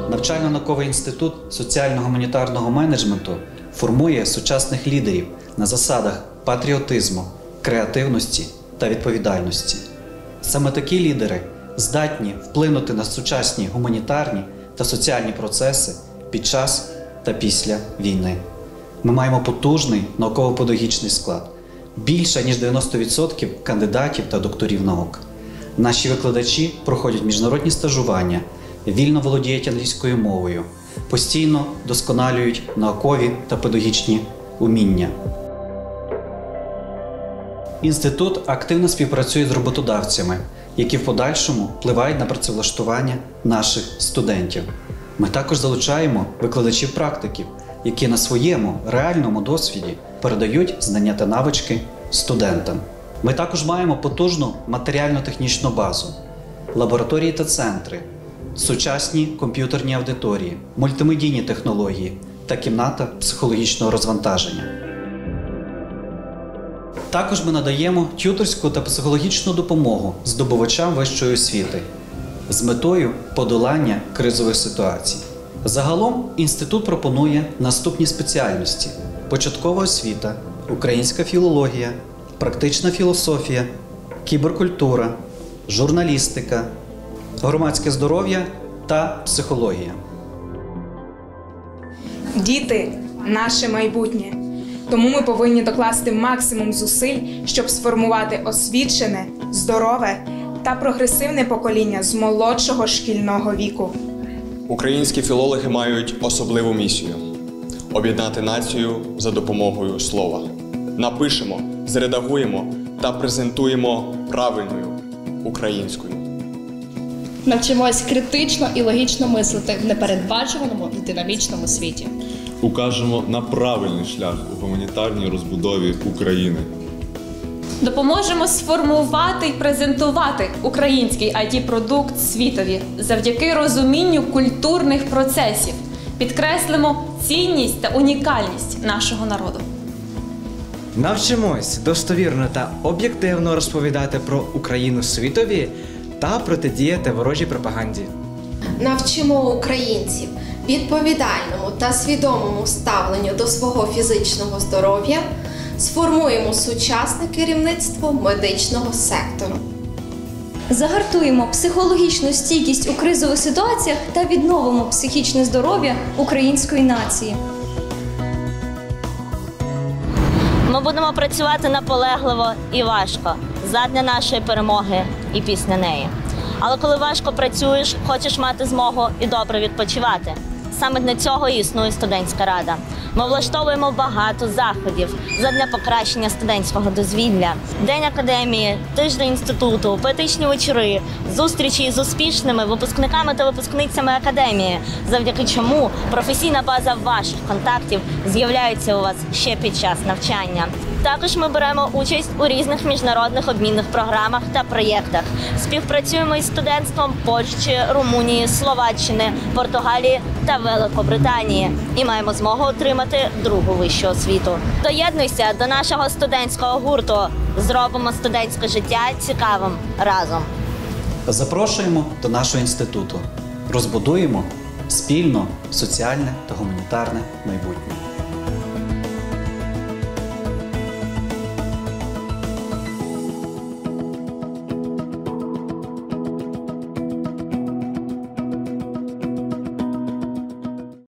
Навчально-науковий інститут соціально-гуманітарного менеджменту формує сучасних лідерів на засадах патріотизму, креативності та відповідальності. Саме такі лідери здатні вплинути на сучасні гуманітарні та соціальні процеси під час та після війни. Ми маємо потужний науково-педагогічний склад, більше ніж 90% кандидатів та докторів наук. Наші викладачі проходять міжнародні стажування, вільно володіють англійською мовою, постійно досконалюють наукові та педагогічні уміння. Інститут активно співпрацює з роботодавцями, які в подальшому впливають на працевлаштування наших студентів. Ми також залучаємо викладачів-практиків, які на своєму реальному досвіді передають знання та навички студентам. Ми також маємо потужну матеріально-технічну базу, лабораторії та центри, сучасні комп'ютерні аудиторії, мультимедійні технології та кімната психологічного розвантаження. Також ми надаємо т'юторську та психологічну допомогу здобувачам вищої освіти з метою подолання кризових ситуацій. Загалом інститут пропонує наступні спеціальності: початкова освіта, українська філологія, практична філософія, кіберкультура, журналістика, громадське здоров'я та психологія. Діти – наше майбутнє. Тому ми повинні докласти максимум зусиль, щоб сформувати освічене, здорове та прогресивне покоління з молодшого шкільного віку. Українські філологи мають особливу місію – об'єднати націю за допомогою слова. Напишемо, зредагуємо та презентуємо правильною українською. Навчимось критично і логічно мислити в непередбачуваному і динамічному світі. Укажемо на правильний шлях у гуманітарній розбудові України. Допоможемо сформувати і презентувати український IT-продукт світові завдяки розумінню культурних процесів. Підкреслимо цінність та унікальність нашого народу. Навчимось достовірно та об'єктивно розповідати про Україну світові та протидіяти ворожій пропаганді. Навчимо українців відповідальному та свідомому ставленню до свого фізичного здоров'я, сформуємо сучасне керівництво медичного сектору. Загартуємо психологічну стійкість у кризових ситуаціях та відновимо психічне здоров'я української нації. Ми будемо працювати наполегливо і важко задля нашої перемоги і після неї. Але коли важко працюєш, хочеш мати змогу і добре відпочивати. Саме для цього і існує студентська рада. Ми влаштовуємо багато заходів задля покращення студентського дозвілля. День академії, тиждень інституту, поетичні вечори, зустрічі з успішними випускниками та випускницями академії, завдяки чому професійна база ваших контактів з'являється у вас ще під час навчання. Також ми беремо участь у різних міжнародних обмінних програмах та проєктах. Співпрацюємо із студентством Польщі, Румунії, Словаччини, Португалії та Великобританії і маємо змогу отримати другу вищу освіту. Доєднуйся до нашого студентського гурту. Зробимо студентське життя цікавим разом. Запрошуємо до нашого інституту. Розбудуємо спільно соціальне та гуманітарне майбутнє.